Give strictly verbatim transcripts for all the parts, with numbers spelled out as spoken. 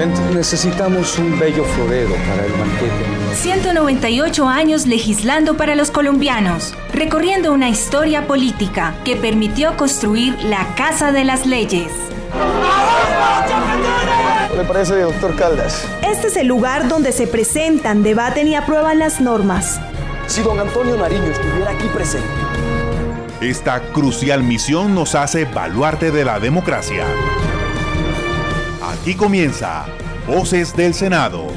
presidente. Necesitamos un bello florero para el banquete. ciento noventa y ocho años legislando para los colombianos, recorriendo una historia política que permitió construir la Casa de las Leyes. ¿Qué le parece, doctor Caldas? Este es el lugar donde se presentan, debaten y aprueban las normas. Si don Antonio Nariño estuviera aquí presente. Esta crucial misión nos hace baluarte de la democracia. Aquí comienza Voces del Senado.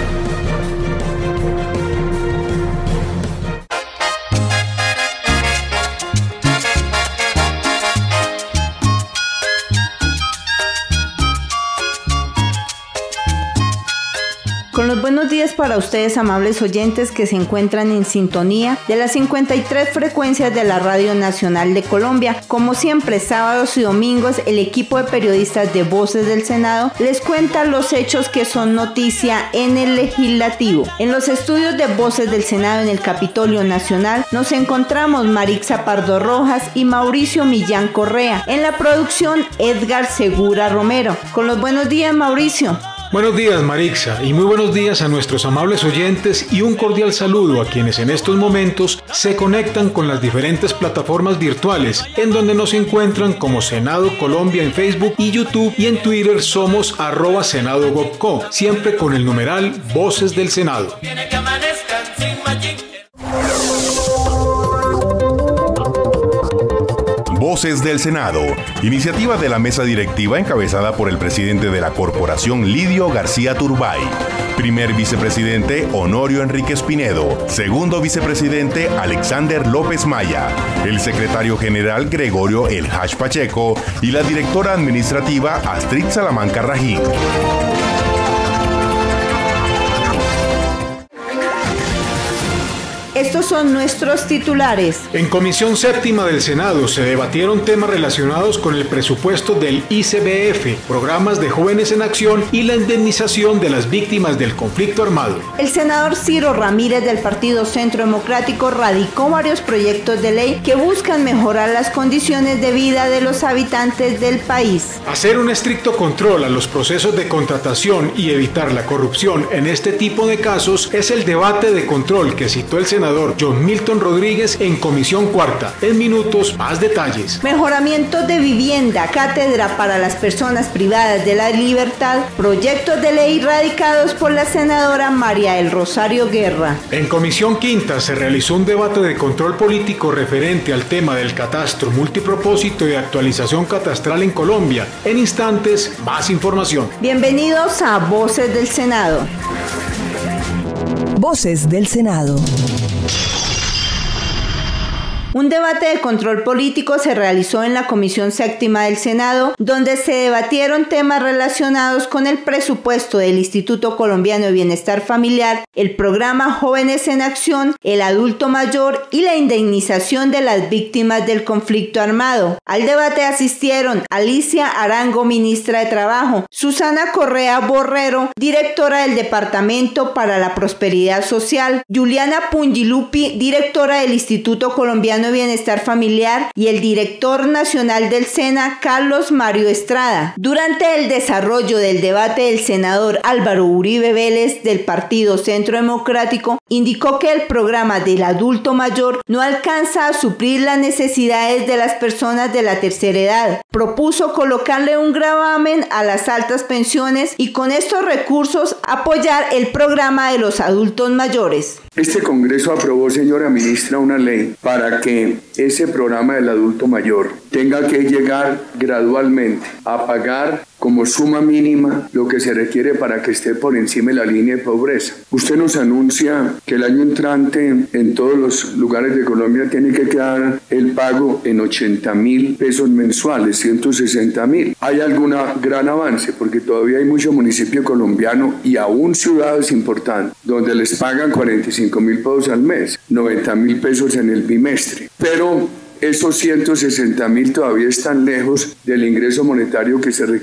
Con los buenos días para ustedes, amables oyentes que se encuentran en sintonía de las cincuenta y tres frecuencias de la Radio Nacional de Colombia. Como siempre, sábados y domingos, el equipo de periodistas de Voces del Senado les cuenta los hechos que son noticia en el Legislativo. En los estudios de Voces del Senado en el Capitolio Nacional nos encontramos Marixa Pardo Rojas y Mauricio Millán Correa. En la producción, Edgar Segura Romero. Con los buenos días, Mauricio. Buenos días, Marixa, y muy buenos días a nuestros amables oyentes y un cordial saludo a quienes en estos momentos se conectan con las diferentes plataformas virtuales en donde nos encuentran como Senado Colombia en Facebook y YouTube, y en Twitter somos arroba Senado Gobco, siempre con el numeral Voces del Senado. Voces del Senado, iniciativa de la mesa directiva encabezada por el presidente de la corporación, Lidio García Turbay. Primer vicepresidente, Honorio Enríquez Pinedo. Segundo vicepresidente, Alexander López Maya. El secretario general, Gregorio El Hash Pacheco. Y la directora administrativa, Astrid Salamanca Rajín. Estos son nuestros titulares. En Comisión Séptima del Senado se debatieron temas relacionados con el presupuesto del I C B F, programas de Jóvenes en Acción y la indemnización de las víctimas del conflicto armado. El senador Ciro Ramírez del Partido Centro Democrático radicó varios proyectos de ley que buscan mejorar las condiciones de vida de los habitantes del país. Hacer un estricto control a los procesos de contratación y evitar la corrupción en este tipo de casos es el debate de control que citó el senador John Milton Rodríguez en Comisión Cuarta. En minutos, más detalles. Mejoramiento de vivienda, cátedra para las personas privadas de la libertad, proyectos de ley radicados por la senadora María del Rosario Guerra. En Comisión Quinta se realizó un debate de control político referente al tema del catastro multipropósito y actualización catastral en Colombia. En instantes, más información. Bienvenidos a Voces del Senado. Voces del Senado. Un debate de control político se realizó en la Comisión Séptima del Senado, donde se debatieron temas relacionados con el presupuesto del Instituto Colombiano de Bienestar Familiar, el programa Jóvenes en Acción, el adulto mayor y la indemnización de las víctimas del conflicto armado. Al debate asistieron Alicia Arango, ministra de Trabajo, Susana Correa Borrero, directora del Departamento para la Prosperidad Social, Juliana Pungilupi, directora del Instituto Colombiano de Bienestar Familiar, y el director nacional del SENA, Carlos Mario Estrada. Durante el desarrollo del debate, el senador Álvaro Uribe Vélez del Partido Centro Democrático indicó que el programa del adulto mayor no alcanza a suplir las necesidades de las personas de la tercera edad. Propuso colocarle un gravamen a las altas pensiones y con estos recursos apoyar el programa de los adultos mayores. Este Congreso aprobó, señora ministra, una ley para que ese programa del adulto mayor tenga que llegar gradualmente a pagar como suma mínima lo que se requiere para que esté por encima de la línea de pobreza. Usted nos anuncia que el año entrante en todos los lugares de Colombia tiene que quedar el pago en ochenta mil pesos mensuales, ciento sesenta mil. ¿Hay algún gran avance? Porque todavía hay muchos municipios colombianos y aún ciudades importantes donde les pagan cuarenta y cinco mil pesos al mes, noventa mil pesos en el bimestre. Pero esos ciento sesenta mil todavía están lejos del ingreso monetario que se requiere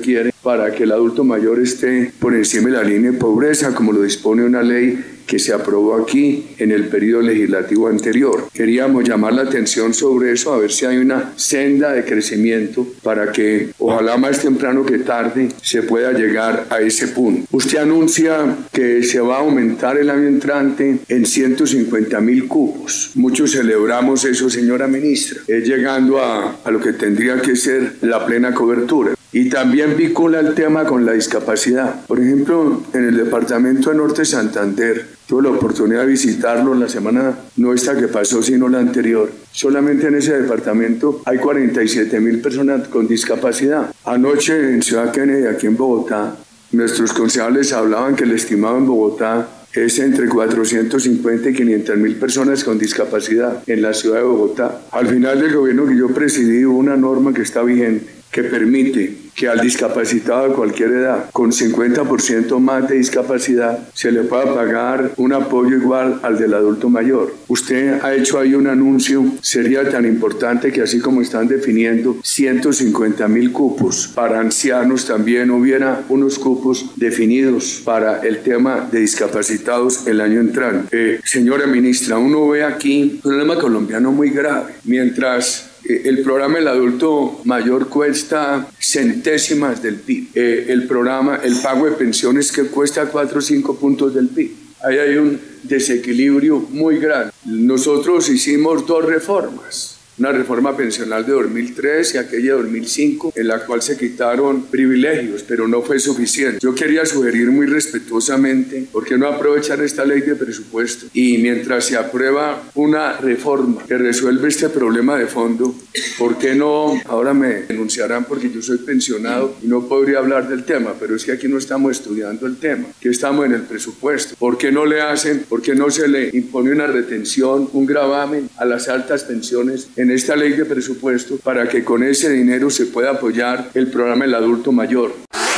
para que el adulto mayor esté por encima de la línea de pobreza, como lo dispone una ley que se aprobó aquí en el periodo legislativo anterior. Queríamos llamar la atención sobre eso, a ver si hay una senda de crecimiento para que, ojalá más temprano que tarde, se pueda llegar a ese punto. Usted anuncia que se va a aumentar el año entrante en ciento cincuenta mil cupos. Muchos celebramos eso, señora ministra, es llegando a, a lo que tendría que ser la plena cobertura. Y también vincula el tema con la discapacidad. Por ejemplo, en el departamento de Norte Santander, tuve la oportunidad de visitarlo la semana, no esta que pasó, sino la anterior. Solamente en ese departamento hay cuarenta y siete mil personas con discapacidad. Anoche en Ciudad Kennedy, aquí en Bogotá, nuestros concejales hablaban que el estimado en Bogotá es entre cuatrocientos cincuenta y quinientas mil personas con discapacidad en la ciudad de Bogotá. Al final del gobierno que yo presidí hubo una norma que está vigente que permite que al discapacitado de cualquier edad, con cincuenta por ciento más de discapacidad, se le pueda pagar un apoyo igual al del adulto mayor. Usted ha hecho ahí un anuncio, sería tan importante que así como están definiendo ciento cincuenta mil cupos para ancianos, también hubiera unos cupos definidos para el tema de discapacitados el año entrante. Eh, señora ministra, uno ve aquí un problema colombiano muy grave, mientras el programa del adulto mayor cuesta centésimas del P I B. Eh, el programa, el pago de pensiones que cuesta cuatro o cinco puntos del P I B. Ahí hay un desequilibrio muy grande. Nosotros hicimos dos reformas. Una reforma pensional de dos mil tres y aquella de dos mil cinco, en la cual se quitaron privilegios, pero no fue suficiente. Yo quería sugerir muy respetuosamente, ¿por qué no aprovechar esta ley de presupuesto? Y mientras se aprueba una reforma que resuelve este problema de fondo, ¿por qué no? Ahora me denunciarán porque yo soy pensionado y no podría hablar del tema, pero es que aquí no estamos estudiando el tema, que estamos en el presupuesto. ¿Por qué no le hacen, por qué no se le impone una retención, un gravamen a las altas pensiones en esta ley de presupuesto para que con ese dinero se pueda apoyar el programa del adulto mayor?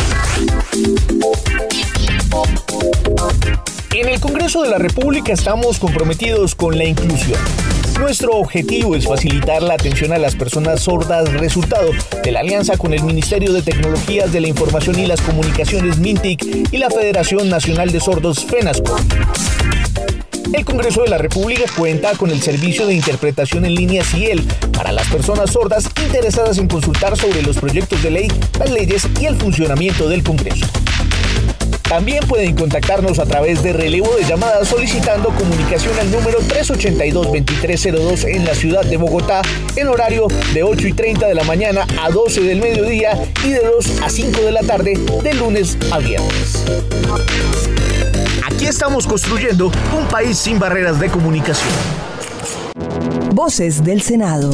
En el Congreso de la República estamos comprometidos con la inclusión. Nuestro objetivo es facilitar la atención a las personas sordas, resultado de la alianza con el Ministerio de Tecnologías de la Información y las Comunicaciones MINTIC y la Federación Nacional de Sordos FENASCO. El Congreso de la República cuenta con el servicio de interpretación en línea CIEL para las personas sordas interesadas en consultar sobre los proyectos de ley, las leyes y el funcionamiento del Congreso. También pueden contactarnos a través de relevo de llamadas solicitando comunicación al número tres ochenta y dos, veintitrés cero dos en la ciudad de Bogotá en horario de ocho y treinta de la mañana a doce del mediodía y de dos a cinco de la tarde de lunes a viernes. Aquí estamos construyendo un país sin barreras de comunicación. Voces del Senado.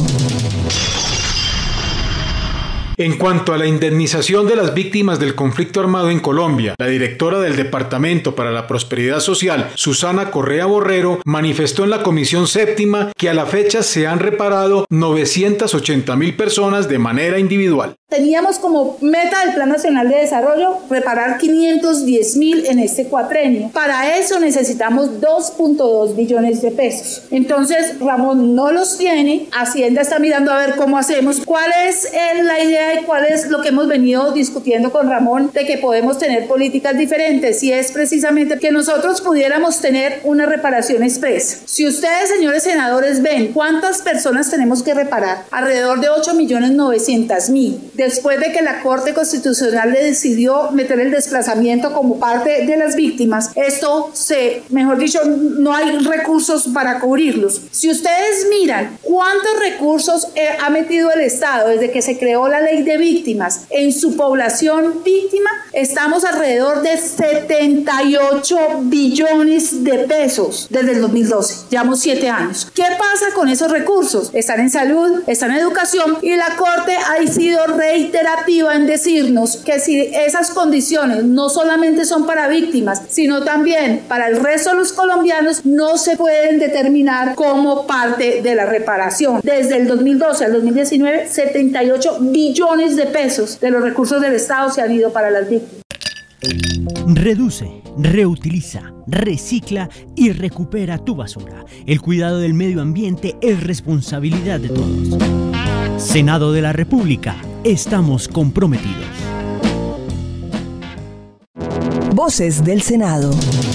En cuanto a la indemnización de las víctimas del conflicto armado en Colombia, la directora del Departamento para la Prosperidad Social, Susana Correa Borrero, manifestó en la Comisión Séptima que a la fecha se han reparado novecientas ochenta mil personas de manera individual. Teníamos como meta del Plan Nacional de Desarrollo reparar quinientos diez mil en este cuatrenio. Para eso necesitamos dos punto dos billones de pesos. Entonces, Ramón no los tiene. Hacienda está mirando a ver cómo hacemos. ¿Cuál es la idea y cuál es lo que hemos venido discutiendo con Ramón de que podemos tener políticas diferentes? Y es precisamente que nosotros pudiéramos tener una reparación expresa. Si ustedes, señores senadores, ven cuántas personas tenemos que reparar, alrededor de ocho millones novecientos mil. Después de que la Corte Constitucional le decidió meter el desplazamiento como parte de las víctimas, esto se, mejor dicho, no hay recursos para cubrirlos. Si ustedes miran cuántos recursos eh, ha metido el Estado desde que se creó la ley de víctimas en su población víctima, estamos alrededor de setenta y ocho billones de pesos desde el dos mil doce. Llevamos siete años. ¿Qué pasa con esos recursos? Están en salud, están en educación y la Corte ha sido reiterativa en decirnos que si esas condiciones no solamente son para víctimas, sino también para el resto de los colombianos, no se pueden determinar como parte de la reparación. Desde el dos mil doce al dos mil diecinueve, setenta y ocho billones de pesos de los recursos del Estado se han ido para las víctimas. Reduce, reutiliza, recicla y recupera tu basura. El cuidado del medio ambiente es responsabilidad de todos. Senado de la República, estamos comprometidos. Voces del Senado.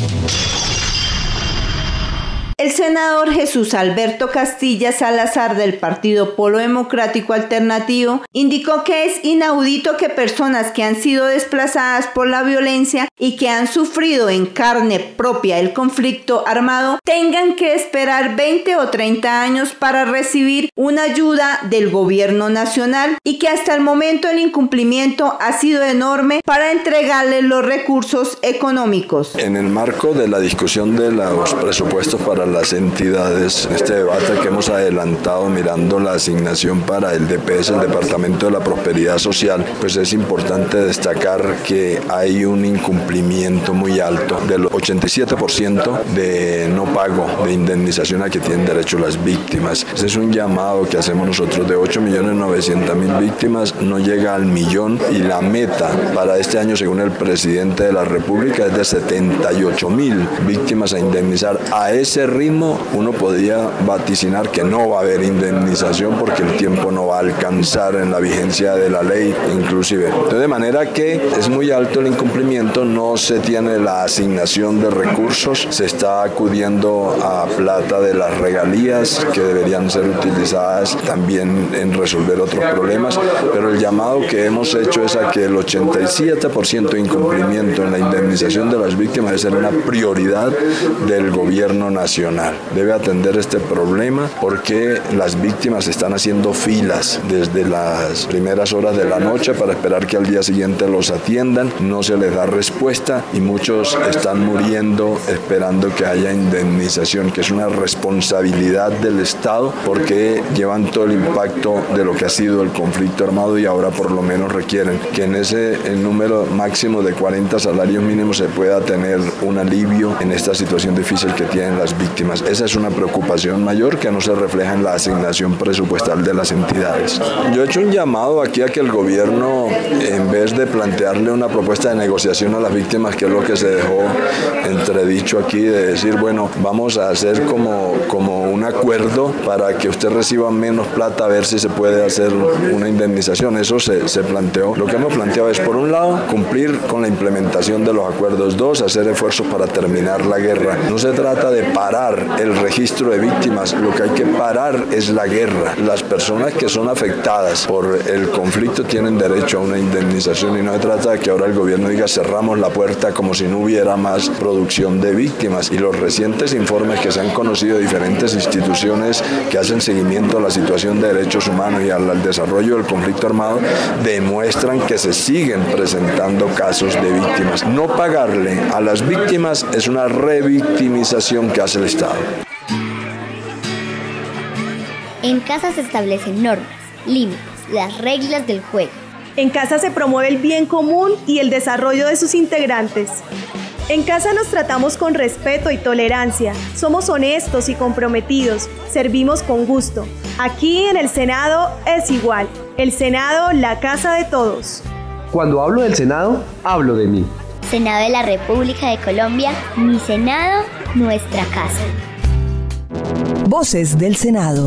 El senador Jesús Alberto Castilla Salazar del Partido Polo Democrático Alternativo indicó que es inaudito que personas que han sido desplazadas por la violencia y que han sufrido en carne propia el conflicto armado tengan que esperar veinte o treinta años para recibir una ayuda del gobierno nacional y que hasta el momento el incumplimiento ha sido enorme para entregarles los recursos económicos. En el marco de la discusión de los presupuestos para las entidades, este debate que hemos adelantado mirando la asignación para el D P S, el Departamento de la Prosperidad Social, pues es importante destacar que hay un incumplimiento muy alto del ochenta y siete por ciento de no pago de indemnización a que tienen derecho las víctimas. Ese es un llamado que hacemos nosotros de ocho millones novecientas mil víctimas, no llega al millón y la meta para este año, según el presidente de la República, es de setenta y ocho mil víctimas a indemnizar. A ese ritmo uno podía vaticinar que no va a haber indemnización porque el tiempo no va a alcanzar en la vigencia de la ley inclusive. Entonces, de manera que es muy alto el incumplimiento, no se tiene la asignación de recursos, se está acudiendo a plata de las regalías que deberían ser utilizadas también en resolver otros problemas, pero el llamado que hemos hecho es a que el ochenta y siete por ciento de incumplimiento en la indemnización de las víctimas debe ser una prioridad del gobierno nacional. Debe atender este problema porque las víctimas están haciendo filas desde las primeras horas de la noche para esperar que al día siguiente los atiendan, no se les da respuesta y muchos están muriendo esperando que haya indemnización, que es una responsabilidad del Estado porque llevan todo el impacto de lo que ha sido el conflicto armado y ahora por lo menos requieren que en ese el número máximo de cuarenta salarios mínimos se pueda tener un alivio en esta situación difícil que tienen las víctimas. Esa es una preocupación mayor que no se refleja en la asignación presupuestal de las entidades. Yo he hecho un llamado aquí a que el gobierno, en vez de plantearle una propuesta de negociación a las víctimas, que es lo que se dejó entredicho aquí, de decir, bueno, vamos a hacer como, como un acuerdo para que usted reciba menos plata, a ver si se puede hacer una indemnización. Eso se, se planteó. Lo que hemos planteado es, por un lado, cumplir con la implementación de los acuerdos. Dos, hacer esfuerzos para terminar la guerra. No se trata de parar el registro de víctimas, lo que hay que parar es la guerra. Las personas que son afectadas por el conflicto tienen derecho a una indemnización y no se trata de que ahora el gobierno diga cerramos la puerta como si no hubiera más producción de víctimas. Y los recientes informes que se han conocido de diferentes instituciones que hacen seguimiento a la situación de derechos humanos y al, al desarrollo del conflicto armado demuestran que se siguen presentando casos de víctimas. No pagarle a las víctimas es una revictimización que hace el Estado. En casa se establecen normas, límites, las reglas del juego. En casa se promueve el bien común y el desarrollo de sus integrantes. En casa nos tratamos con respeto y tolerancia, somos honestos y comprometidos, servimos con gusto. Aquí en el Senado es igual, el Senado, la casa de todos. Cuando hablo del Senado, hablo de mí. Senado de la República de Colombia, mi Senado, nuestra casa. Voces del Senado.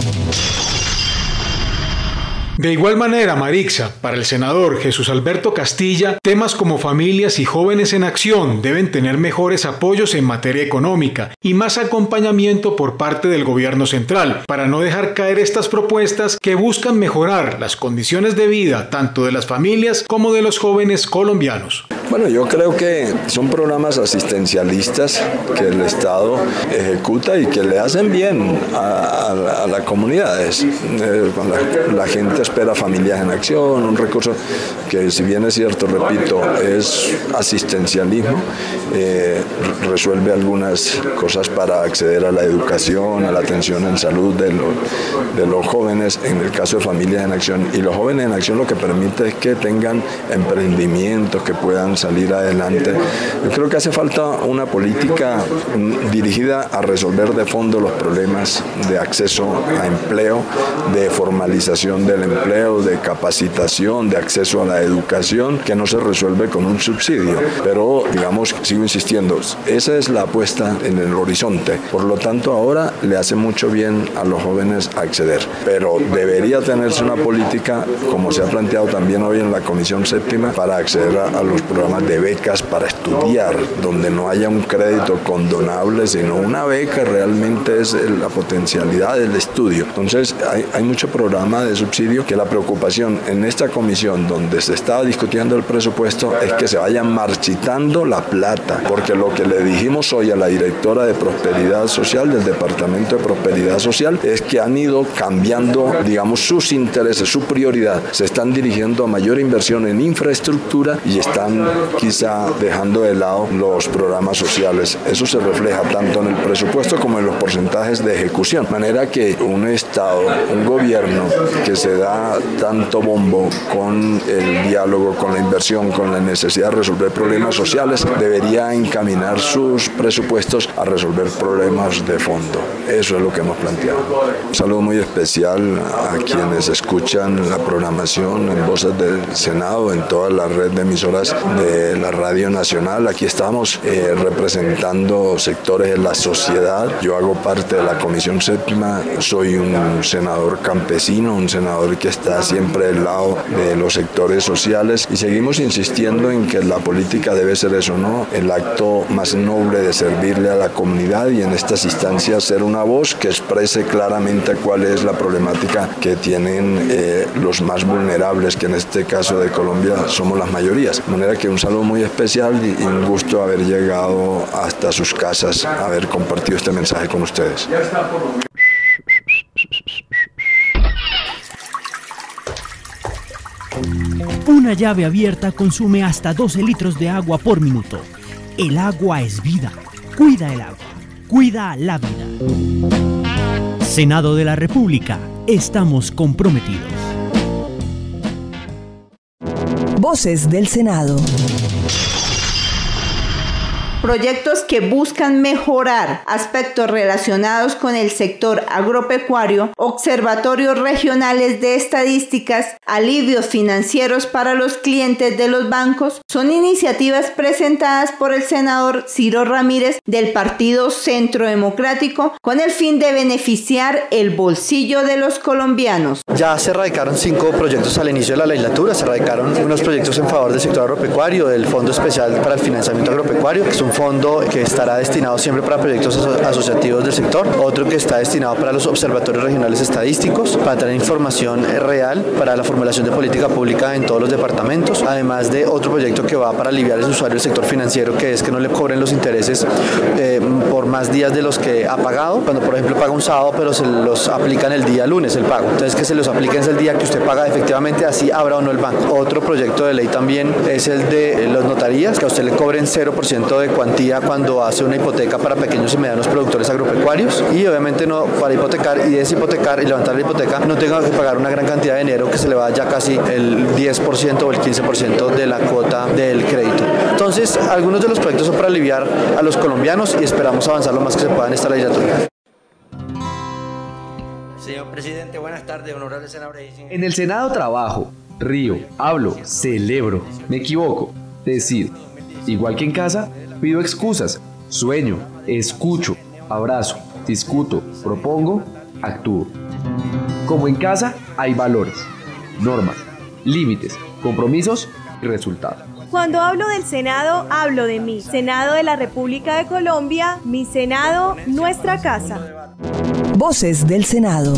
De igual manera, Marixa, para el senador Jesús Alberto Castilla, temas como familias y jóvenes en acción deben tener mejores apoyos en materia económica y más acompañamiento por parte del gobierno central, para no dejar caer estas propuestas que buscan mejorar las condiciones de vida tanto de las familias como de los jóvenes colombianos. Bueno, yo creo que son programas asistencialistas que el Estado ejecuta y que le hacen bien a, a, a las comunidades. Eh, la, la gente espera familias en acción, un recurso que, si bien es cierto, repito, es asistencialismo, eh, resuelve algunas cosas para acceder a la educación, a la atención en salud de, lo, de los jóvenes, en el caso de familias en acción. Y los jóvenes en acción lo que permite es que tengan emprendimientos, que puedan salir adelante. Yo creo que hace falta una política dirigida a resolver de fondo los problemas de acceso a empleo, de formalización del empleo, de capacitación, de acceso a la educación, que no se resuelve con un subsidio. Pero, digamos, sigo insistiendo, esa es la apuesta en el horizonte. Por lo tanto, ahora le hace mucho bien a los jóvenes acceder. Pero debería tenerse una política, como se ha planteado también hoy en la Comisión Séptima, para acceder a, a los programas programas de becas para estudiar, donde no haya un crédito condonable, sino una beca realmente es la potencialidad del estudio. Entonces hay, hay mucho programa de subsidio que la preocupación en esta comisión donde se estaba discutiendo el presupuesto es que se vaya marchitando la plata, porque lo que le dijimos hoy a la directora de Prosperidad Social del Departamento de Prosperidad Social es que han ido cambiando, digamos, sus intereses, su prioridad. Se están dirigiendo a mayor inversión en infraestructura y están quizá dejando de lado los programas sociales. Eso se refleja tanto en el presupuesto como en los porcentajes de ejecución. De manera que un Estado, un gobierno que se da tanto bombo con el diálogo, con la inversión, con la necesidad de resolver problemas sociales, debería encaminar sus presupuestos a resolver problemas de fondo. Eso es lo que hemos planteado. Un saludo muy especial a quienes escuchan la programación en Voces del Senado, en toda la red de emisoras de la Radio Nacional. Aquí estamos eh, representando sectores de la sociedad. Yo hago parte de la Comisión Séptima, soy un senador campesino, un senador que está siempre del lado de los sectores sociales y seguimos insistiendo en que la política debe ser eso, ¿no? El acto más noble de servirle a la comunidad y en estas instancias ser una voz que exprese claramente cuál es la problemática que tienen eh, los más vulnerables, que en este caso de Colombia somos las mayorías. De manera que un saludo muy especial y, y un gusto haber llegado hasta sus casas, haber compartido este mensaje con ustedes. Una llave abierta consume hasta doce litros de agua por minuto. El agua es vida. Cuida el agua. Cuida la vida. Senado de la República. Estamos comprometidos. Voces del Senado. Proyectos que buscan mejorar aspectos relacionados con el sector agropecuario, observatorios regionales de estadísticas, alivios financieros para los clientes de los bancos, son iniciativas presentadas por el senador Ciro Ramírez del Partido Centro Democrático con el fin de beneficiar el bolsillo de los colombianos. Ya se radicaron cinco proyectos al inicio de la legislatura, se radicaron unos proyectos en favor del sector agropecuario, del Fondo Especial para el Financiamiento Agropecuario, que es un fondo que estará destinado siempre para proyectos aso asociativos del sector, otro que está destinado para los observatorios regionales estadísticos, para tener información real para la formulación de política pública en todos los departamentos, además de otro proyecto que va para aliviar al usuario del sector financiero, que es que no le cobren los intereses eh, por más días de los que ha pagado, cuando por ejemplo paga un sábado pero se los aplican el día lunes el pago, entonces que se los apliquen el día que usted paga efectivamente, así abra o no el banco. Otro proyecto de ley también es el de las notarías, que a usted le cobren cero por ciento de cuantía cuando hace una hipoteca para pequeños y medianos productores agropecuarios y obviamente no para hipotecar y deshipotecar y levantar la hipoteca no tenga que pagar una gran cantidad de dinero que se le va ya casi el diez por ciento o el quince por ciento de la cuota del crédito. Entonces algunos de los proyectos son para aliviar a los colombianos y esperamos avanzar lo más que se pueda en esta legislatura. Señor presidente, buenas tardes, honorables senadores. En el Senado trabajo, río, hablo, celebro, me equivoco, decido. Igual que en casa, pido excusas, sueño, escucho, abrazo, discuto, propongo, actúo. Como en casa, hay valores, normas, límites, compromisos y resultados. Cuando hablo del Senado, hablo de mí. Senado de la República de Colombia, mi Senado, nuestra casa. Voces del Senado.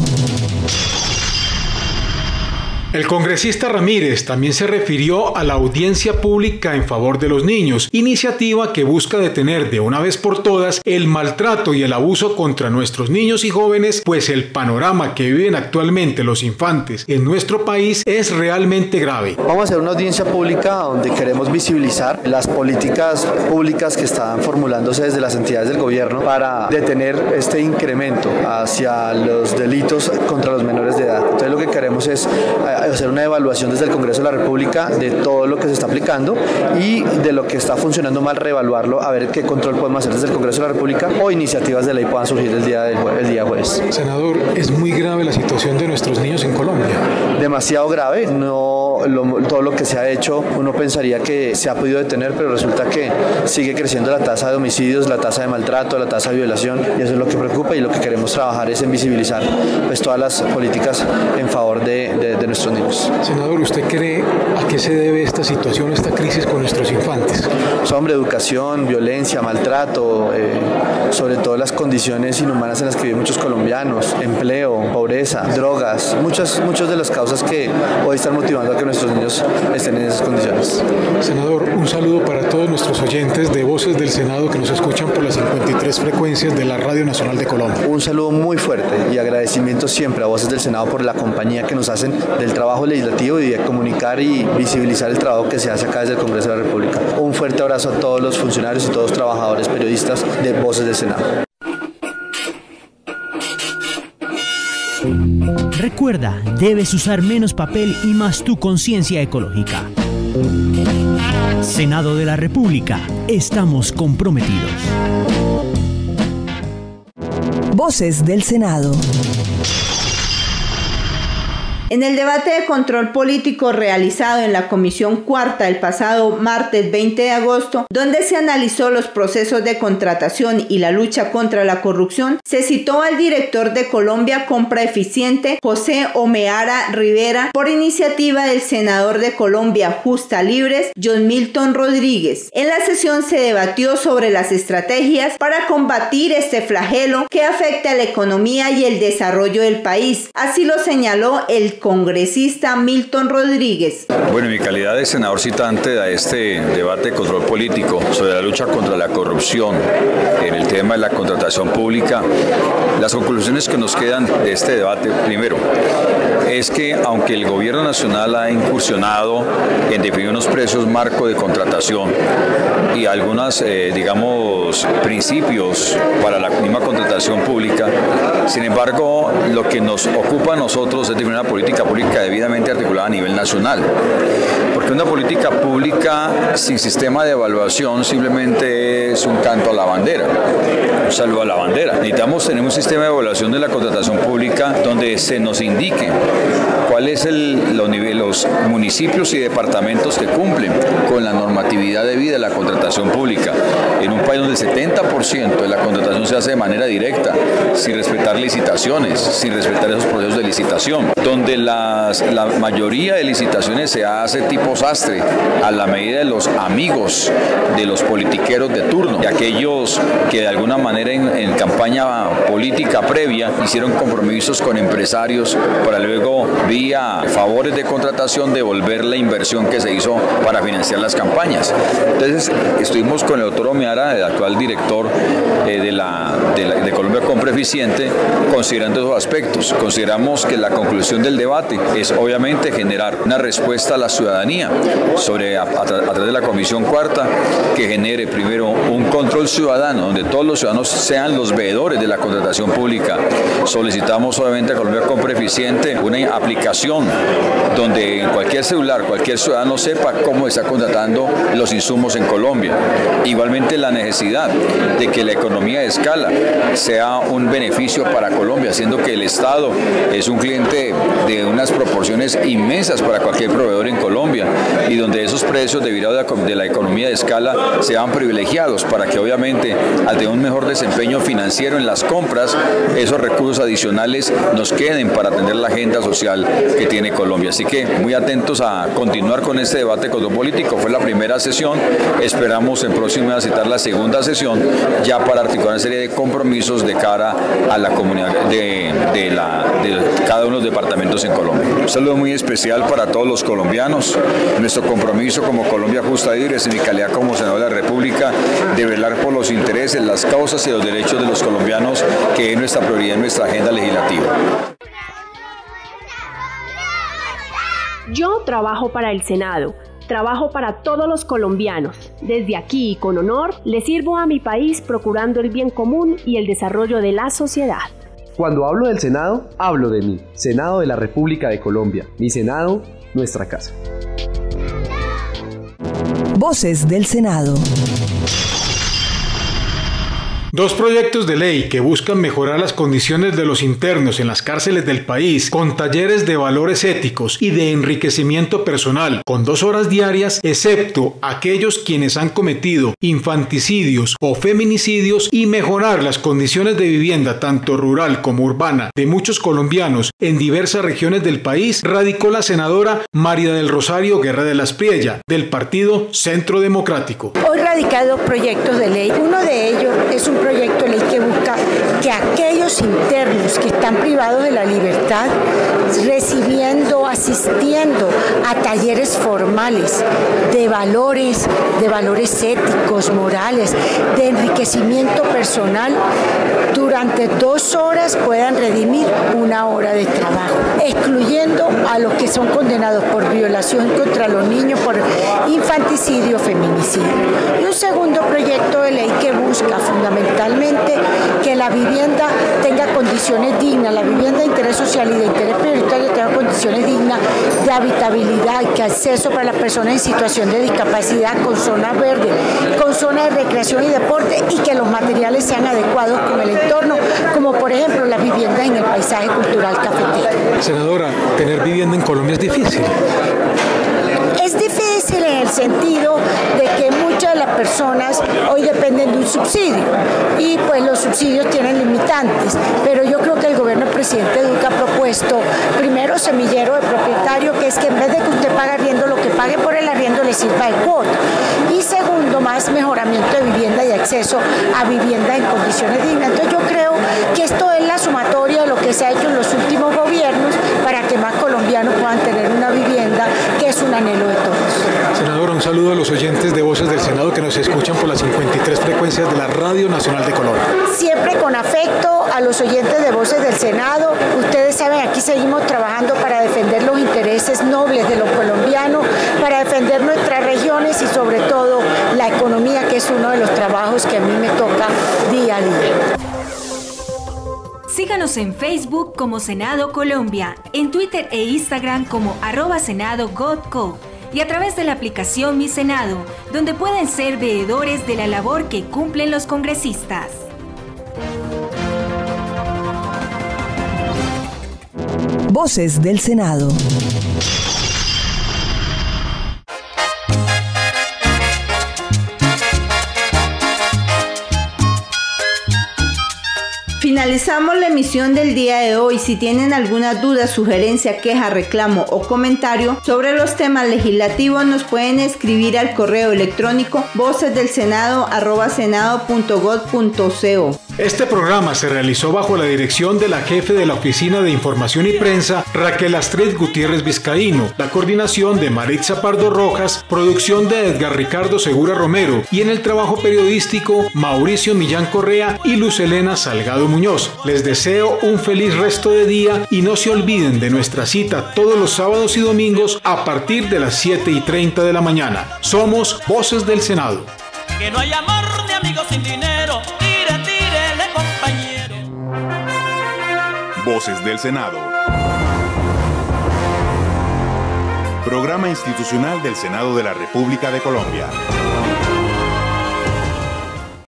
El congresista Ramírez también se refirió a la audiencia pública en favor de los niños, iniciativa que busca detener de una vez por todas el maltrato y el abuso contra nuestros niños y jóvenes, pues el panorama que viven actualmente los infantes en nuestro país es realmente grave. Vamos a hacer una audiencia pública donde queremos visibilizar las políticas públicas que están formulándose desde las entidades del gobierno para detener este incremento hacia los delitos contra los menores de edad. Entonces lo que queremos es hacer una evaluación desde el Congreso de la República de todo lo que se está aplicando y de lo que está funcionando mal, reevaluarlo, a ver qué control podemos hacer desde el Congreso de la República o iniciativas de ley puedan surgir el día, del jue el día jueves. Senador, es muy grave la situación de nuestros niños en Colombia. Demasiado grave, no, lo, todo lo que se ha hecho uno pensaría que se ha podido detener, pero resulta que sigue creciendo la tasa de homicidios, la tasa de maltrato, la tasa de violación y eso es lo que preocupa y lo que queremos trabajar es en visibilizar pues, todas las políticas en favor de, de, de nuestros niños. niños. Senador, ¿usted cree a qué se debe esta situación, esta crisis con nuestros infantes? Pues, hombre, educación, violencia, maltrato, eh, sobre todo las condiciones inhumanas en las que viven muchos colombianos, empleo, pobreza, drogas, muchas, muchas de las causas que hoy están motivando a que nuestros niños estén en esas condiciones. Senador, un saludo para todos nuestros oyentes de Voces del Senado que nos escuchan por las cincuenta y tres frecuencias de la Radio Nacional de Colombia. Un saludo muy fuerte y agradecimiento siempre a Voces del Senado por la compañía que nos hacen del trabajo legislativo y de comunicar y visibilizar el trabajo que se hace acá desde el Congreso de la República. Un fuerte abrazo a todos los funcionarios y todos los trabajadores periodistas de Voces del Senado. Recuerda, debes usar menos papel y más tu conciencia ecológica. Senado de la República, estamos comprometidos. Voces del Senado. En el debate de control político realizado en la Comisión Cuarta el pasado martes veinte de agosto, donde se analizó los procesos de contratación y la lucha contra la corrupción, se citó al director de Colombia Compra Eficiente, José Omeara Rivera, por iniciativa del senador de Colombia Justa Libres, John Milton Rodríguez. En la sesión se debatió sobre las estrategias para combatir este flagelo que afecta a la economía y el desarrollo del país. Así lo señaló el congresista Milton Rodríguez. Bueno, en mi calidad de senador citante a este debate de control político sobre la lucha contra la corrupción en el tema de la contratación pública, las conclusiones que nos quedan de este debate, primero, es que aunque el gobierno nacional ha incursionado en definir unos precios marco de contratación y algunos, eh, digamos, principios para la misma contratación pública, sin embargo, lo que nos ocupa a nosotros es definir una política pública debidamente articulada a nivel nacional. Porque una política pública sin sistema de evaluación simplemente es un canto a la bandera, un saludo a la bandera. Necesitamos tener un sistema de evaluación de la contratación pública donde se nos indique cuáles son los, los municipios y departamentos que cumplen con la normatividad debida de la contratación pública. En un país donde el setenta por ciento de la contratación se hace de manera directa, sin respetar licitaciones, sin respetar esos procesos de licitación, donde las, la mayoría de licitaciones se hace tipo sastre, a la medida de los amigos de los politiqueros de turno, y aquellos que de alguna manera en, en campaña política previa hicieron compromisos con empresarios para luego, vía favores de contratación, devolver la inversión que se hizo para financiar las campañas. Entonces, estuvimos con el doctor Omeara, el actual director eh, de, la, de, la, de Colombia Compra Eficiente, considerando esos aspectos. Consideramos que la conclusión del debate es obviamente generar una respuesta a la ciudadanía sobre a, a, a través de la Comisión Cuarta, que genere primero un control ciudadano donde todos los ciudadanos sean los veedores de la contratación pública. Solicitamos obviamente a Colombia Compra Eficiente una aplicación donde en cualquier celular cualquier ciudadano sepa cómo está contratando los insumos en Colombia. Igualmente la necesidad de que la economía de escala sea un beneficio para Colombia, siendo que el Estado es un cliente de unas proporciones inmensas para cualquier proveedor en Colombia, y donde esos precios derivados de la economía de escala sean privilegiados para que obviamente al tener un mejor desempeño financiero en las compras, esos recursos adicionales nos queden para atender la agenda social que tiene Colombia. Así que muy atentos a continuar con este debate político. Fue la primera sesión, esperamos en próxima a citar la segunda sesión ya para articular una serie de compromisos de cara a la comunidad de, de, la, de cada uno de los departamentos en Colombia. Un saludo muy especial para todos los colombianos. Nuestro compromiso como Colombia Justa Libres, en mi calidad como senador de la República, de velar por los intereses, las causas y los derechos de los colombianos, que es nuestra prioridad en nuestra agenda legislativa. Yo trabajo para el Senado, trabajo para todos los colombianos. Desde aquí y con honor, le sirvo a mi país procurando el bien común y el desarrollo de la sociedad. Cuando hablo del Senado, hablo de mí, Senado de la República de Colombia. Mi Senado, nuestra casa. Voces del Senado. Dos proyectos de ley que buscan mejorar las condiciones de los internos en las cárceles del país con talleres de valores éticos y de enriquecimiento personal con dos horas diarias, excepto aquellos quienes han cometido infanticidios o feminicidios, y mejorar las condiciones de vivienda tanto rural como urbana de muchos colombianos en diversas regiones del país, radicó la senadora María del Rosario Guerra de la Espriella, del Partido Centro Democrático. Hoy radicado proyectos de ley. Uno de ellos es un proyecto de ley que busca que aquellos internos que están privados de la libertad, recibiendo, asistiendo a talleres formales de valores, de valores éticos, morales, de enriquecimiento personal, durante dos horas puedan redimir una hora de trabajo, excluyendo a los que son condenados por violación contra los niños, por infanticidio, feminicidio. Y un segundo proyecto de ley que busca fundamentalmente que la vivienda tenga condiciones dignas, la vivienda de interés social y de interés prioritario tenga condiciones dignas de habitabilidad, que acceso para las personas en situación de discapacidad, con zonas verdes, con zonas de recreación y deporte, y que los materiales sean adecuados con el entorno, como por ejemplo las viviendas en el paisaje cultural cafetero. Senadora, tener vivienda en Colombia es difícil. Es difícil en el sentido de que muchas de las personas hoy dependen de un subsidio y pues los subsidios tienen limitantes, pero yo creo que el gobierno del presidente Duque ha propuesto primero semillero de propietario, que es que en vez de que usted pague arriendo, lo que pague por el arriendo le sirva de cuota, y segundo, más mejoramiento de vivienda y acceso a vivienda en condiciones dignas. Entonces yo creo que esto es la sumatoria de lo que se ha hecho en los últimos gobiernos para que más colombianos puedan tener una vivienda, que es un anhelo de todos. Senadora, un saludo a los oyentes de Voces del Senado que nos escuchan por las cincuenta y tres frecuencias de la Radio Nacional de Colombia. Siempre con afecto a los oyentes de Voces del Senado. Ustedes saben, aquí seguimos trabajando para defender los intereses nobles de los colombianos, para defender nuestras regiones y sobre todo la economía, que es uno de los trabajos que a mí me toca día a día. Síganos en Facebook como Senado Colombia, en Twitter e Instagram como arroba Senado Godco, y a través de la aplicación Mi Senado, donde pueden ser veedores de la labor que cumplen los congresistas. Voces del Senado. Finalizamos la emisión del día de hoy. Si tienen alguna duda, sugerencia, queja, reclamo o comentario sobre los temas legislativos, nos pueden escribir al correo electrónico vocesdelsenado arroba senado punto gov punto co. Este programa se realizó bajo la dirección de la jefe de la Oficina de Información y Prensa, Raquel Astrid Gutiérrez Vizcaíno, la coordinación de Maritza Pardo Rojas, producción de Edgar Ricardo Segura Romero, y en el trabajo periodístico Mauricio Millán Correa y Luz Elena Salgado Muñoz. Les deseo un feliz resto de día y no se olviden de nuestra cita todos los sábados y domingos a partir de las siete y treinta de la mañana. Somos Voces del Senado. Que no hay amor ni amigos sin dinero. Tire, tírele, compañero. Voces del Senado. Programa institucional del Senado de la República de Colombia.